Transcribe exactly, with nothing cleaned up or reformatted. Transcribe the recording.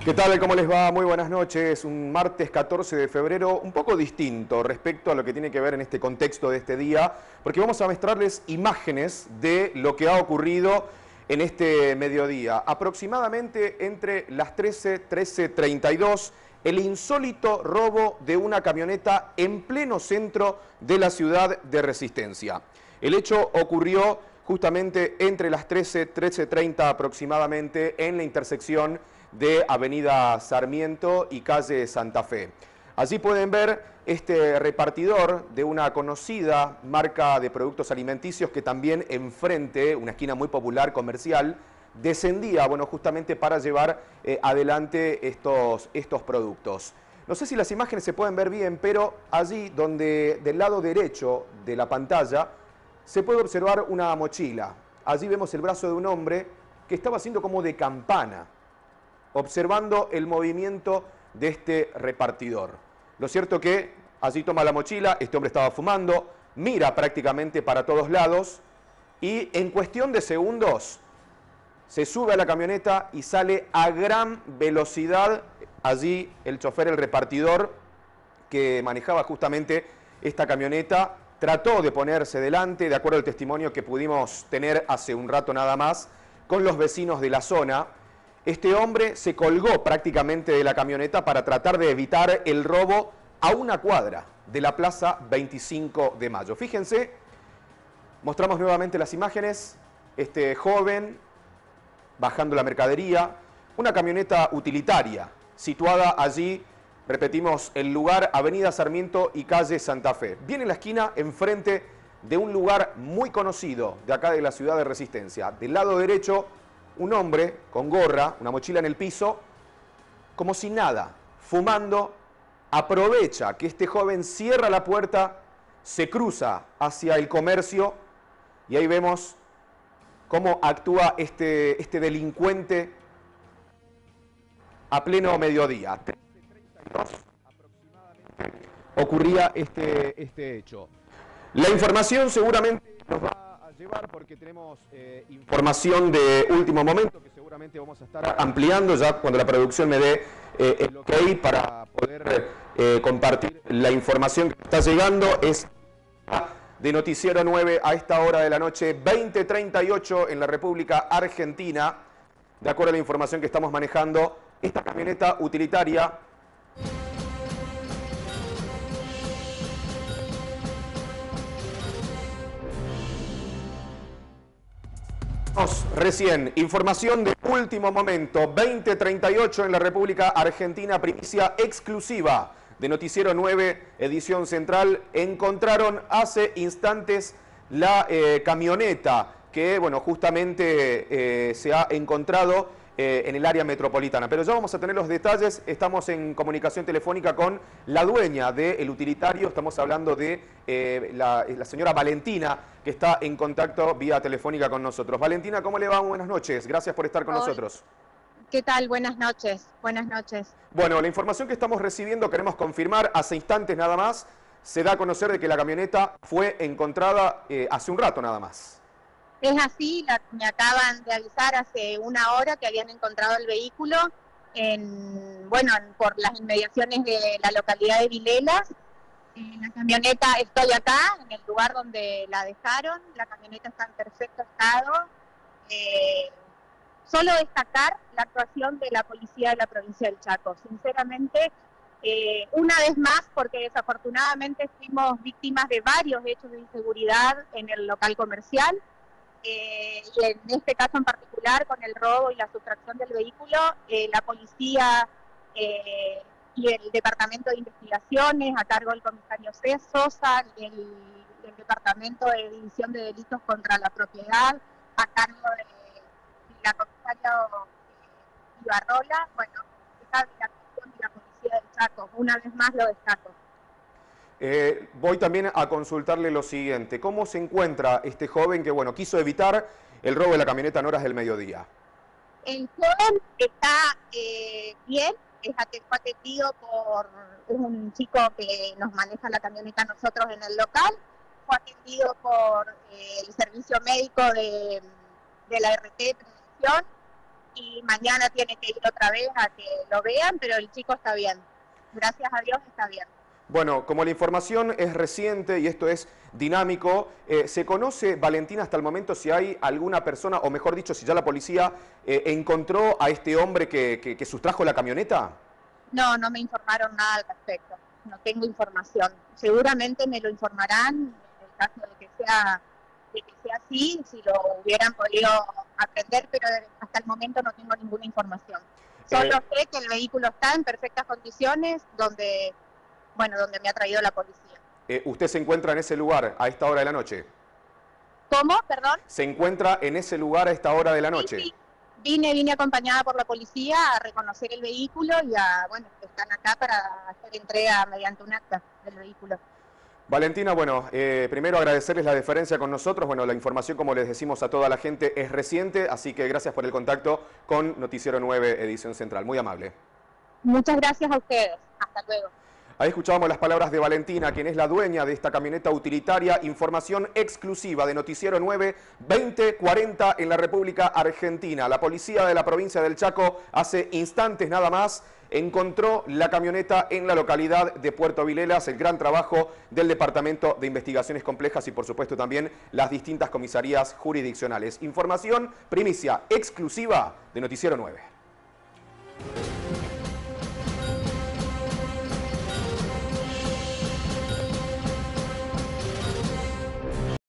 ¿Qué tal? ¿Cómo les va? Muy buenas noches. Un martes catorce de febrero un poco distinto respecto a lo que tiene que ver en este contexto de este día, porque vamos a mostrarles imágenes de lo que ha ocurrido en este mediodía. Aproximadamente entre las trece, trece treinta y dos, el insólito robo de una camioneta en pleno centro de la ciudad de Resistencia. El hecho ocurrió justamente entre las trece, trece treinta aproximadamente en la intersección de Avenida Sarmiento y calle Santa Fe. Allí pueden ver este repartidor de una conocida marca de productos alimenticios que también enfrente, una esquina muy popular comercial, descendía, bueno, justamente para llevar eh, adelante estos, estos productos. No sé si las imágenes se pueden ver bien, pero allí donde del lado derecho de la pantalla se puede observar una mochila. Allí vemos el brazo de un hombre que estaba haciendo como de campana, observando el movimiento de este repartidor. Lo cierto que allí toma la mochila, este hombre estaba fumando, mira prácticamente para todos lados y en cuestión de segundos se sube a la camioneta y sale a gran velocidad. Allí el chofer, el repartidor que manejaba justamente esta camioneta, trató de ponerse delante, de acuerdo al testimonio que pudimos tener hace un rato nada más, con los vecinos de la zona. Este hombre se colgó prácticamente de la camioneta para tratar de evitar el robo a una cuadra de la Plaza veinticinco de mayo. Fíjense, mostramos nuevamente las imágenes, este joven bajando la mercadería, una camioneta utilitaria situada allí, repetimos, el lugar Avenida Sarmiento y calle Santa Fe. Viene en la esquina enfrente de un lugar muy conocido de acá de la ciudad de Resistencia. Del lado derecho, un hombre con gorra, una mochila en el piso, como si nada, fumando, aprovecha que este joven cierra la puerta, se cruza hacia el comercio y ahí vemos cómo actúa este, este delincuente a pleno mediodía. trece treinta y dos aproximadamente ocurría este, este hecho. La información seguramente nos va a llevar porque tenemos eh, información de último momento que seguramente vamos a estar ampliando ya cuando la producción me dé eh, el ok para poder eh, compartir la información que está llegando. Es de Noticiero nueve a esta hora de la noche, veinte treinta y ocho en la República Argentina. De acuerdo a la información que estamos manejando, esta camioneta utilitaria recién, información de último momento, veinte treinta y ocho en la República Argentina, primicia exclusiva de Noticiero nueve, edición central. Encontraron hace instantes la eh, camioneta que, bueno, justamente eh, se ha encontrado eh, en el área metropolitana. Pero ya vamos a tener los detalles. Estamos en comunicación telefónica con la dueña del utilitario. Estamos hablando de eh, la, la señora Valentina, que está en contacto vía telefónica con nosotros. Valentina, ¿cómo le va? Buenas noches. Gracias por estar con Hola. nosotros. ¿Qué tal? Buenas noches. Buenas noches. Bueno, la información que estamos recibiendo, queremos confirmar, hace instantes nada más, se da a conocer de que la camioneta fue encontrada eh, hace un rato nada más. Es así, la, me acaban de avisar hace una hora que habían encontrado el vehículo en, bueno, en, por las inmediaciones de la localidad de Vilelas. Eh, la camioneta, estoy acá, en el lugar donde la dejaron, la camioneta está en perfecto estado. Eh, Solo destacar la actuación de la policía de la provincia del Chaco. Sinceramente, eh, una vez más, porque desafortunadamente fuimos víctimas de varios hechos de inseguridad en el local comercial, eh, y en este caso en particular, con el robo y la sustracción del vehículo, eh, la policía eh, y el Departamento de Investigaciones, a cargo del comisario C. Sosa, y el, el Departamento de División de Delitos contra la Propiedad, a cargo de la comisaria Ibarrola, bueno, está la actuación de la policía del Chaco, una vez más lo destaco. Eh, voy también a consultarle lo siguiente, ¿cómo se encuentra este joven que, bueno, quiso evitar el robo de la camioneta en horas del mediodía? El joven está eh, bien, es atendido por un chico que nos maneja la camioneta a nosotros en el local, fue atendido por eh, el servicio médico de, de la R T Prevención, y mañana tiene que ir otra vez a que lo vean, pero el chico está bien. Gracias a Dios está bien. Bueno, como la información es reciente y esto es dinámico, eh, ¿se conoce, Valentina, hasta el momento si hay alguna persona, o mejor dicho, si ya la policía eh, encontró a este hombre que, que, que sustrajo la camioneta? No, no me informaron nada al respecto. No tengo información. Seguramente me lo informarán en el caso de que sea, de que sea así, si lo hubieran podido aprender, pero hasta el momento no tengo ninguna información. Solo eh, sé que el vehículo está en perfectas condiciones, donde, bueno, donde me ha traído la policía. Eh, ¿Usted se encuentra en ese lugar a esta hora de la noche? ¿Cómo? Perdón. ¿Se encuentra en ese lugar a esta hora de la noche? Sí, sí. Vine, vine acompañada por la policía a reconocer el vehículo y a, bueno, están acá para hacer entrega mediante un acta del vehículo. Valentina, bueno, eh, primero agradecerles la deferencia con nosotros. Bueno, la información, como les decimos a toda la gente, es reciente, así que gracias por el contacto con Noticiero nueve, Edición Central. Muy amable. Muchas gracias a ustedes. Hasta luego. Ahí escuchábamos las palabras de Valentina, quien es la dueña de esta camioneta utilitaria. Información exclusiva de Noticiero nueve, veinte cuarenta en la República Argentina. La policía de la provincia del Chaco hace instantes nada más encontró la camioneta en la localidad de Puerto Vilelas. El gran trabajo del Departamento de Investigaciones Complejas y por supuesto también las distintas comisarías jurisdiccionales. Información primicia exclusiva de Noticiero nueve.